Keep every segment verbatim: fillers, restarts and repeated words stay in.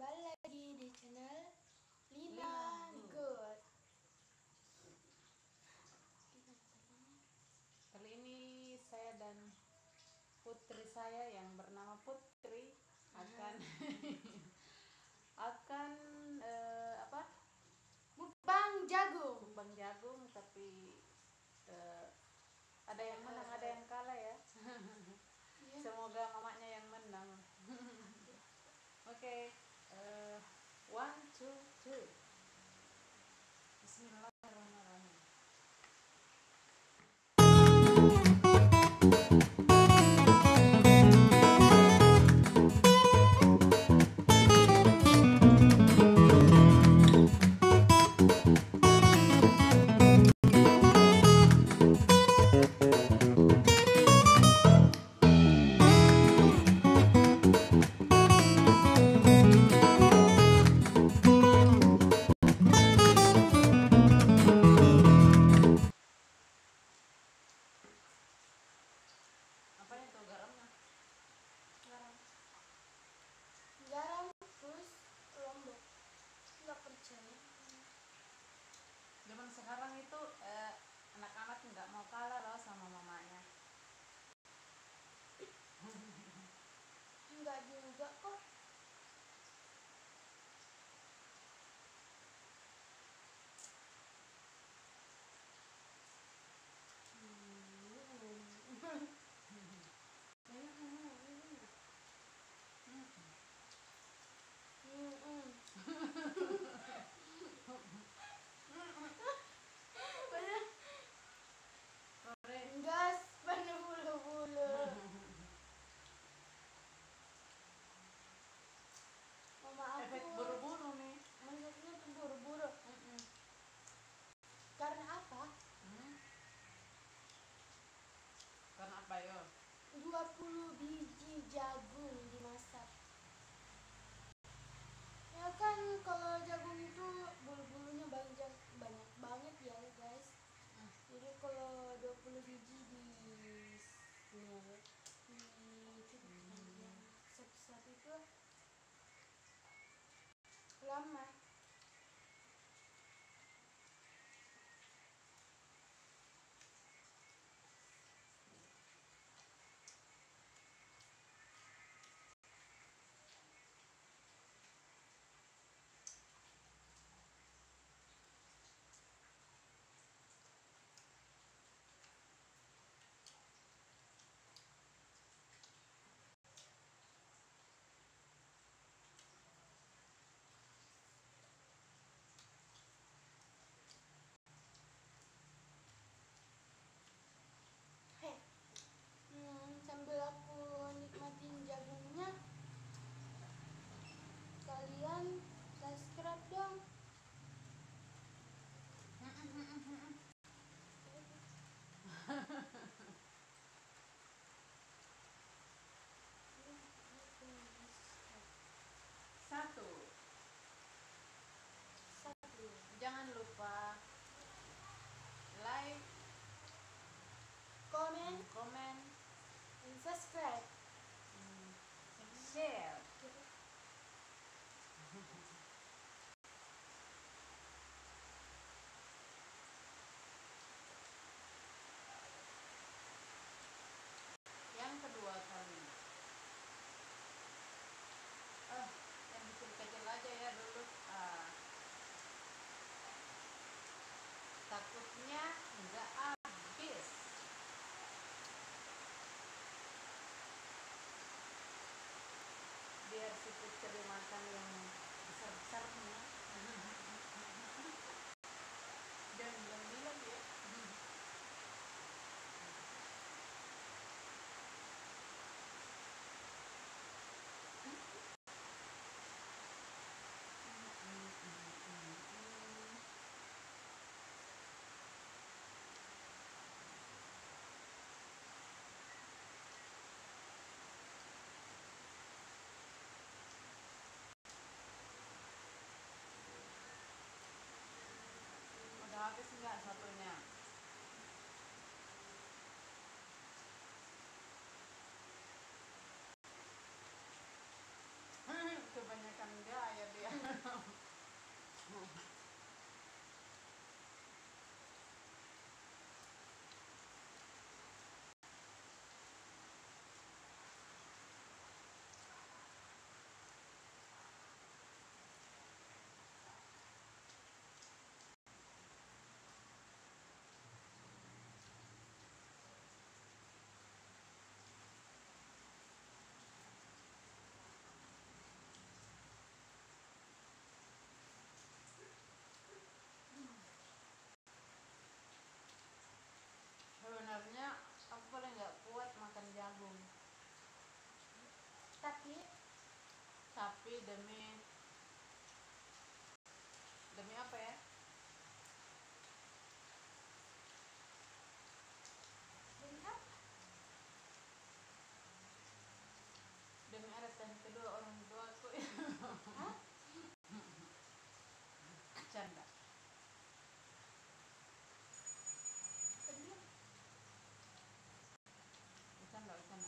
kembali lagi di channel Lina Good. Kali ini saya dan putri saya yang bernama Putri akan akan eh, apa? Mukbang jagung. Mukbang jagung, tapi eh, ada yang menang, ada yang kalah ya. Semoga mamanya yang menang. Oke, okay, uh, one, two, three. Bismillahirrahmanirrahim. Apa itu garamnya? Garam. Garam terus lombok. Nggak percaya. Zaman sekarang itu eh, anak-anak nggak mau kalah loh sama mamanya. Enggak juga kok. Gas penuh bulu-bulu. Mama aku Efek buru-buru nih. maksudnya tuh buru-buru. Mm-mm. Karena apa? Hmm? Karena apa yo? dua puluh biji jagung dimasak. Ya kan kalau jagung itu bulu-bulunya banyak banyak banget ya guys. Hmm. Jadi kalau dua puluh biji di ini di itu bagian satu-satu itu lama. Heh, hmm, sambil aku nikmatin jagungnya, kalian subscribe dong. Satu, Satu. jangan lupa like, Komen komen, dan subscribe. hmm, share. Yang kedua kali, ah, yang kecil-kecil aja ya dulu. Ah, takutnya nggak habis. Biar si Putri makan yang besar Dek. Tapi demi demi apa ya? Demi apa? Demi arisan kedua orang tuaku. Hah? Canda. Kedua. Bercanda, bercanda.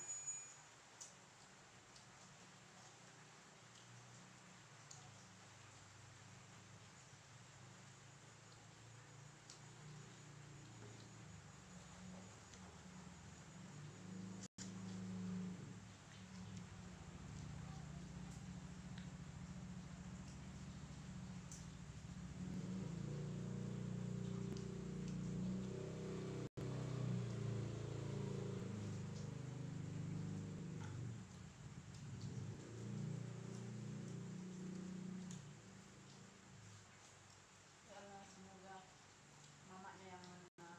Ya Allah, semoga mamanya yang menang.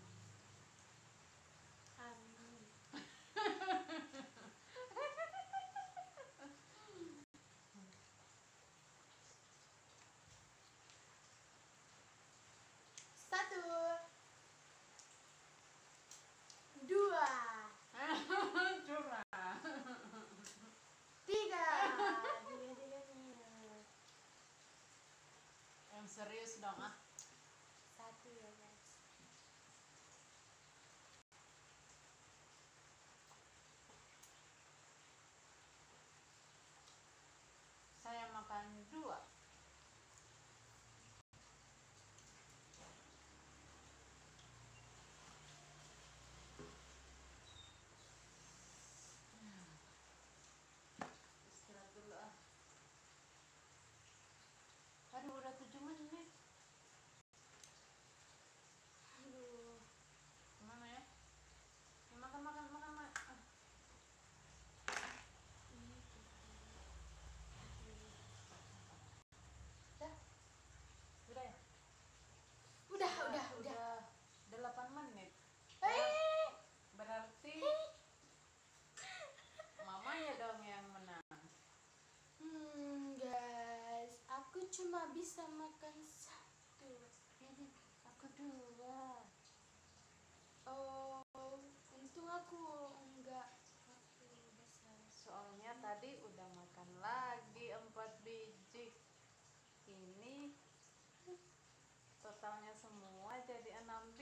Amin. Satu. Dua. Curang. Tiga. Tiga-tiganya. Yang serius dong ah. Satu ya guys. Saya makan dua. Istirahat dulu ah. Aduh, udah tujuh menit. Aduh. Gimana ya? Ya, makan, makan, makan, makan. Ah. Dah. Udah ya? Udah, udah, udah. Udah delapan menit. Eh. Berarti mamanya dong yang menang. Hmm, guys, aku cuma bisa makan satu. Ini aku dua. Oh, untung aku enggak aku besar. Soalnya tadi udah makan lagi empat biji. Ini totalnya semua jadi enam